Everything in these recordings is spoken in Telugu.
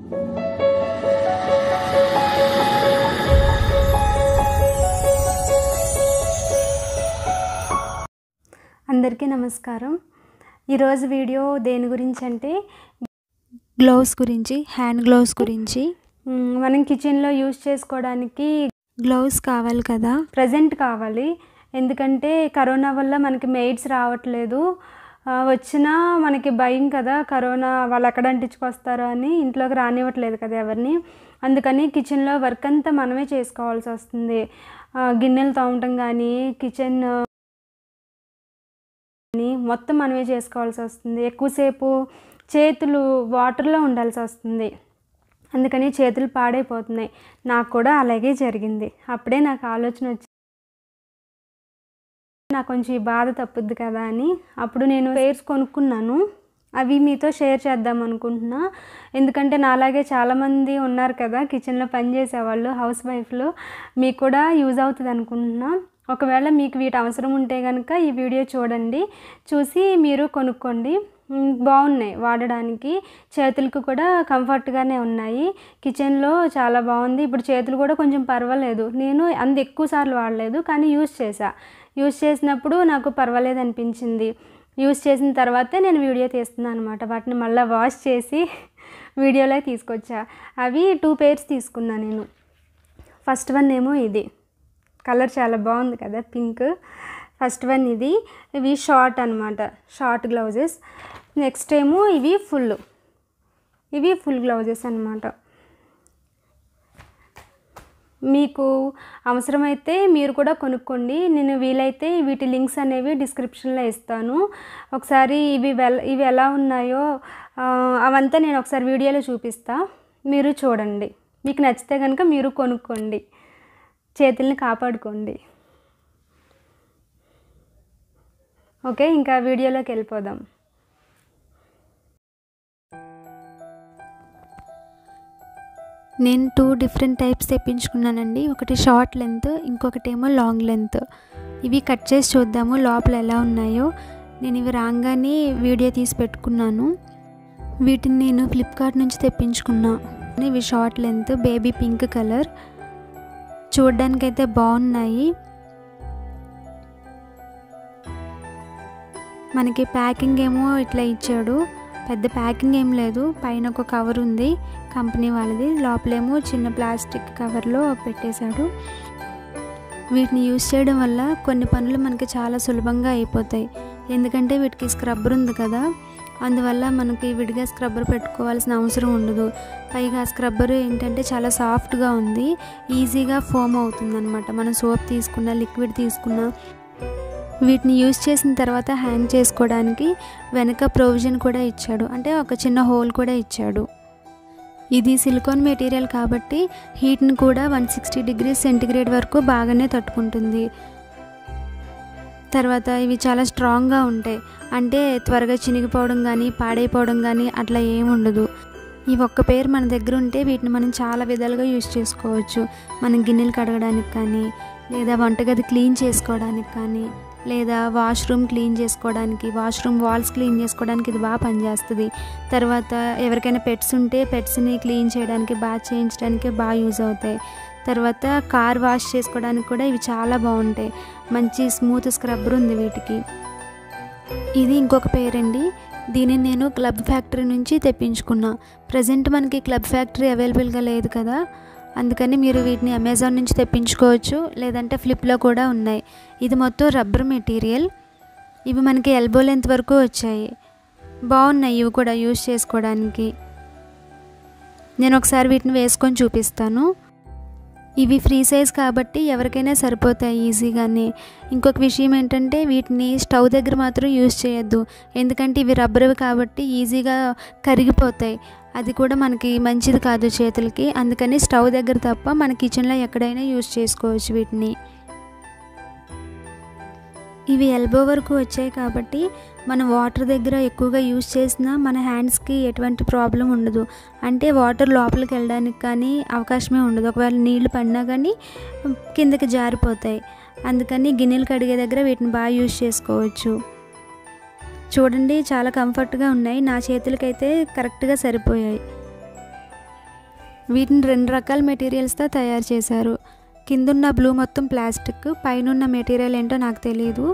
అందరికీ నమస్కారం. ఈరోజు వీడియో దేని గురించి అంటే గ్లౌస్ గురించి, హ్యాండ్ గ్లౌస్ గురించి. మనం కిచెన్లో యూజ్ చేసుకోవడానికి గ్లౌస్ కావాలి కదా, ప్రజెంట్ కావాలి. ఎందుకంటే కరోనా వల్ల మనకి మెయిడ్స్ రావట్లేదు, వచ్చినా మనకి భయం కదా, కరోనా వాళ్ళు ఎక్కడ అంటించుకొస్తారో అని ఇంట్లోకి రానివ్వట్లేదు కదా ఎవరిని. అందుకని కిచెన్లో వర్క్ అంతా మనమే చేసుకోవాల్సి వస్తుంది. గిన్నెలు తోమటం కానీ, కిచెన్ మొత్తం మనమే చేసుకోవాల్సి వస్తుంది. ఎక్కువసేపు చేతులు వాటర్లో ఉండాల్సి వస్తుంది, అందుకని చేతులు పాడైపోతున్నాయి. నాకు కూడా అలాగే జరిగింది. అప్పుడే నాకు ఆలోచన వచ్చి నాకు కొంచెం ఈ బాధ తప్పుద్ది కదా అని అప్పుడు నేను పేర్స్ కొనుక్కున్నాను. అవి మీతో షేర్ చేద్దాం అనుకుంటున్నా. ఎందుకంటే నాలాగే చాలామంది ఉన్నారు కదా కిచెన్లో పనిచేసేవాళ్ళు, హౌస్ వైఫ్లు. మీకు కూడా యూజ్ అవుతుంది అనుకుంటున్నా. ఒకవేళ మీకు వీటి అవసరం ఉంటే కనుక ఈ వీడియో చూడండి, చూసి మీరు కొనుక్కోండి. బాగున్నాయి వాడడానికి, చేతులకు కూడా కంఫర్ట్గానే ఉన్నాయి. కిచెన్లో చాలా బాగుంది. ఇప్పుడు చేతులు కూడా కొంచెం పర్వాలేదు. నేను అంత ఎక్కువ సార్లు వాడలేదు, కానీ యూజ్ చేసినప్పుడు నాకు పర్వాలేదు అనిపించింది. యూజ్ చేసిన తర్వాతే నేను వీడియో తీస్తున్నాను అనమాట. వాటిని మళ్ళీ వాష్ చేసి వీడియోలో తీసుకొచ్చా. అవి 2 పేర్స్ తీసుకున్నా నేను. ఫస్ట్ వన్ ఏమో ఇది, కలర్ చాలా బాగుంది కదా, పింక్. ఫస్ట్ వన్ ఇది. ఇవి షార్ట్ అనమాట, షార్ట్ గ్లౌజెస్. నెక్స్ట్ ఏమో ఇవి ఫుల్ గ్లౌజెస్ అనమాట. మీకు అవసరమైతే మీరు కూడా కొనుక్కోండి. నేను వీలైతే వీటి లింక్స్ అనేవి డిస్క్రిప్షన్లో ఇస్తాను. ఒకసారి ఇవి ఎలా ఉన్నాయో అవంతా నేను ఒకసారి వీడియోలో చూపిస్తా, మీరు చూడండి. మీకు నచ్చితే కనుక మీరు కొనుక్కోండి, చేతుల్ని కాపాడుకోండి. ఓకే, ఇంకా వీడియోలోకి వెళ్ళిపోదాం. నేను 2 డిఫరెంట్ టైప్స్ తెప్పించుకున్నానండి. ఒకటి షార్ట్ లెంత్, ఇంకొకటి ఏమో లాంగ్ లెంత్. ఇవి కట్ చేసి చూద్దాము లోపల ఎలా ఉన్నాయో. నేను ఇవి రాగానే వీడియో తీసి పెట్టుకున్నాను. వీటిని నేను ఫ్లిప్కార్ట్ నుంచి తెప్పించుకున్నా. ఇవి short length, baby pink colour. చూడ్డానికైతే బాగున్నాయి. మనకి ప్యాకింగ్ ఏమో ఇట్లా ఇచ్చాడు, పెద్ద ప్యాకింగ్ ఏం లేదు. పైన ఒక కవర్ ఉంది కంపెనీ వాళ్ళది, లోపలేమో చిన్న ప్లాస్టిక్ కవర్లో పెట్టేశాడు. వీటిని యూజ్ చేయడం వల్ల కొన్ని పనులు మనకి చాలా సులభంగా అయిపోతాయి. ఎందుకంటే వీటికి స్క్రబ్బర్ ఉంది కదా, అందువల్ల మనకి విడిగా స్క్రబ్బర్ పెట్టుకోవాల్సిన అవసరం ఉండదు. పైగా స్క్రబ్బర్ ఏంటంటే చాలా సాఫ్ట్గా ఉంది, ఈజీగా ఫోమ్ అవుతుంది అనమాట. మనం సోప్ తీసుకున్నా, లిక్విడ్ తీసుకున్నా. వీటిని యూజ్ చేసిన తర్వాత హ్యాంగ్ చేసుకోవడానికి వెనక ప్రొవిజన్ కూడా ఇచ్చాడు, అంటే ఒక చిన్న హోల్ కూడా ఇచ్చాడు. ఇది సిలికాన్ మెటీరియల్ కాబట్టి హీట్ని కూడా 160 డిగ్రీస్ సెంటిగ్రేడ్ వరకు బాగానే తట్టుకుంటుంది. తర్వాత ఇవి చాలా స్ట్రాంగ్గా ఉంటాయి, అంటే త్వరగా చినిగిపోవడం కానీ, పాడైపోవడం కానీ అట్లా ఏమి ఉండదు. ఈ ఒక్క పేరు మన దగ్గర ఉంటే వీటిని మనం చాలా విధాలుగా యూజ్ చేసుకోవచ్చు. మనం గిన్నెలు కడగడానికి కానీ, లేదా వంటగది క్లీన్ చేసుకోవడానికి కానీ, లేదా వాష్రూమ్ క్లీన్ చేసుకోవడానికి, వాష్రూమ్ వాల్స్ క్లీన్ చేసుకోవడానికి ఇది బాగా పనిచేస్తుంది. తర్వాత ఎవరికైనా పెట్స్ ఉంటే పెట్స్ని క్లీన్ చేయడానికి, బాత్ చేయించడానికి బాగా యూజ్ అవుతాయి. తర్వాత కార్ వాష్ చేసుకోవడానికి కూడా ఇవి చాలా బాగుంటాయి. మంచి స్మూత్ స్క్రబ్బర్ ఉంది వీటికి. ఇది ఇంకొక పేరండి. దీనిని నేను క్లబ్ ఫ్యాక్టరీ నుంచి తెప్పించుకున్నా. ప్రజెంట్ మనకి క్లబ్ ఫ్యాక్టరీ అవైలబుల్గా లేదు కదా, అందుకని మీరు వీటిని అమెజాన్ నుంచి తెప్పించుకోవచ్చు, లేదంటే ఫ్లిప్లో కూడా ఉన్నాయి. ఇది మొత్తం రబ్బర్ మెటీరియల్. ఇవి మనకి ఎల్బో లెంత్ వరకు వచ్చాయి, బాగున్నాయి. ఇవి కూడా యూజ్ చేసుకోవడానికి. నేను ఒకసారి వీటిని వేసుకొని చూపిస్తాను. ఇవి ఫ్రీ సైజ్ కాబట్టి ఎవరికైనా సరిపోతాయి ఈజీగానే. ఇంకొక విషయం ఏంటంటే వీటిని స్టవ్ దగ్గర మాత్రం యూజ్ చేయొద్దు, ఎందుకంటే ఇవి రబ్బర్వి కాబట్టి ఈజీగా కరిగిపోతాయి. అది కూడా మనకి మంచిది కాదు చేతులకి. అందుకని స్టవ్ దగ్గర తప్ప మన కిచెన్లో ఎక్కడైనా యూజ్ చేసుకోవచ్చు వీటిని. ఇవి ఎల్బో వరకు వచ్చాయి కాబట్టి మనం వాటర్ దగ్గర ఎక్కువగా యూజ్ చేసినా మన హ్యాండ్స్కి ఎటువంటి ప్రాబ్లం ఉండదు. అంటే వాటర్ లోపలికి వెళ్ళడానికి కానీ అవకాశమే ఉండదు. ఒకవేళ నీళ్లు పడినా కానీ కిందకి జారిపోతాయి. అందుకని గిన్నెలు కడిగే దగ్గర వీటిని బాగా యూజ్ చేసుకోవచ్చు. చూడండి చాలా కంఫర్ట్గా ఉన్నాయి. నా చేతులకైతే కరెక్ట్గా సరిపోయాయి. వీటిని 2 రకాల మెటీరియల్స్తో తయారు చేశారు. కిందున్న బ్లూ మొత్తం ప్లాస్టిక్, పైనున్న మెటీరియల్ ఏంటో నాకు తెలియదు.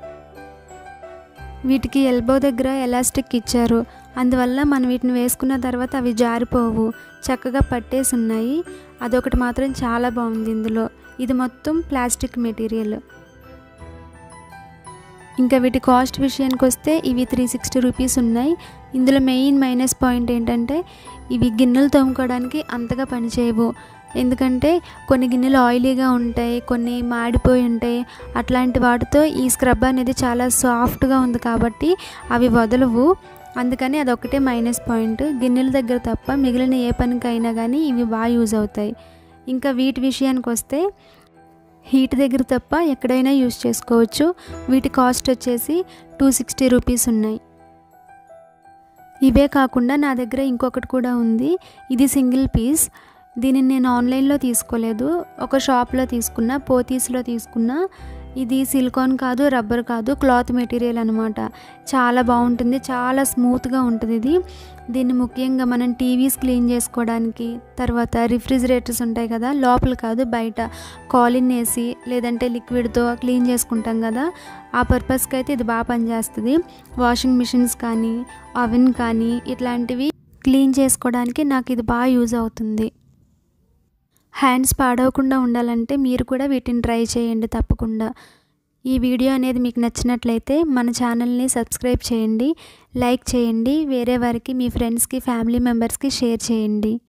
వీటికి ఎల్బో దగ్గర ఎలాస్టిక్ ఇచ్చారు. అందువల్ల మనం వీటిని వేసుకున్న తర్వాత అవి జారిపోవు, చక్కగా పట్టేసి ఉన్నాయి. అదొకటి మాత్రం చాలా బాగుంది ఇందులో. ఇది మొత్తం ప్లాస్టిక్ మెటీరియల్. ఇంకా వీటి కాస్ట్ విషయానికి వస్తే ఇవి 360 రూపీస్ ఉన్నాయి. ఇందులో మెయిన్ మైనస్ పాయింట్ ఏంటంటే ఇవి గిన్నెలు తోముకోవడానికి అంతగా పనిచేయవు. ఎందుకంటే కొన్ని గిన్నెలు ఆయిలీగా ఉంటాయి, కొన్ని మాడిపోయి ఉంటాయి. అట్లాంటి వాటితో ఈ స్క్రబ్ అనేది చాలా సాఫ్ట్గా ఉంది కాబట్టి అవి వదలవు. అందుకని అదొకటే మైనస్ పాయింట్. గిన్నెల దగ్గర తప్ప మిగిలిన ఏ పనికైనా కానీ ఇవి బాగా యూజ్ అవుతాయి. ఇంకా వీటి విషయానికి వస్తే హీట్ దగ్గర తప్ప ఎక్కడైనా యూజ్ చేసుకోవచ్చు. వీటి కాస్ట్ వచ్చేసి 260 రూపీస్ ఉన్నాయి. ఇవే కాకుండా నా దగ్గర ఇంకొకటి కూడా ఉంది. ఇది సింగిల్ పీస్. దీనిని నేను ఆన్లైన్లో తీసుకోలేదు, ఒక షాప్లో తీసుకున్నా, పోతీస్లో తీసుకున్నా. ఇది సిలికాన్ కాదు, రబ్బర్ కాదు, క్లాత్ మెటీరియల్ అనమాట. చాలా బాగుంటుంది, చాలా స్మూత్గా ఉంటుంది. దీన్ని ముఖ్యంగా మనం టీవీస్ క్లీన్ చేసుకోవడానికి, తర్వాత రిఫ్రిజిరేటర్స్ ఉంటాయి కదా, లోపల కాదు బయట కాలిన్ వేసి లేదంటే లిక్విడ్తో క్లీన్ చేసుకుంటాం కదా, ఆ పర్పస్కి అయితే ఇది బాగా పనిచేస్తుంది. వాషింగ్ మిషన్స్ కానీ, అవెన్ కానీ ఇట్లాంటివి క్లీన్ చేసుకోవడానికి నాకు ఇది బాగా యూజ్ అవుతుంది. హ్యాండ్స్ పాడవకుండా ఉండాలంటే మీరు కూడా వీటిని ట్రై చేయండి తప్పకుండా. ఈ వీడియో అనేది మీకు నచ్చినట్లయితే మన ఛానల్ని సబ్స్క్రైబ్ చేయండి, లైక్ చేయండి, వేరే వారికి మీ ఫ్రెండ్స్కి, ఫ్యామిలీ మెంబర్స్కి షేర్ చేయండి.